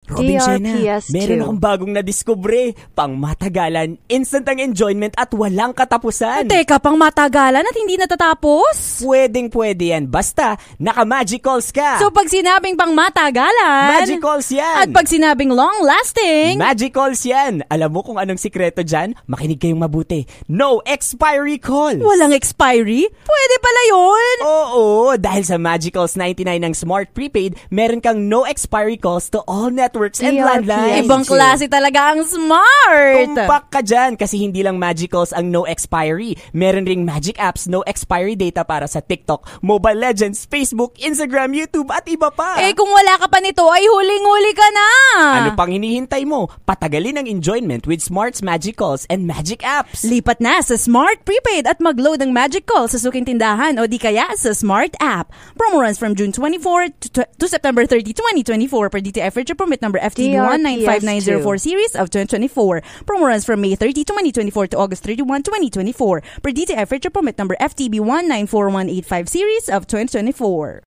Robin Shena, DRPS meron akong bagong nadiskubre. Pang matagalan, instant ang enjoyment at walang katapusan. Teka, pang matagalan at hindi natatapos? Pwedeng-pwede yan. Basta, naka-magic calls ka. So pag sinabing pang matagalan, magic calls yan. at pag sinabing long-lasting, magic calls yan. Alam mo kung anong sikreto dyan? Makinig kayong mabuti. No expiry calls. walang expiry? Pwede pala yun. Oo, dahil sa Magic Calls 99 ng Smart Prepaid, meron kang no expiry calls to all networks and DRPS. landlines. Ibang klase talaga ang smart. Tumpak ka dyan kasi hindi lang Magic Calls ang no expiry. Meron ring Magic Apps no expiry data para sa TikTok, Mobile Legends, Facebook, Instagram, YouTube at iba pa. Eh kung wala ka pa nito ay huling-huli ka na. Ano pang hinihintay mo? Patagalin ang enjoyment with Smart's Magic Calls and Magic Apps. Lipat na sa Smart Prepaid at mag-load ng Magic Call sa suking tindahan o di kaya sa Smart App. Promo runs from June 24 to September 30, 2024 per DTI Furniture Permit number FTB 195904 series of 2024. Promo runs from May 30, 2024 to August 31, 2024 per DTI Furniture Permit number FTB 194185 series of 2024.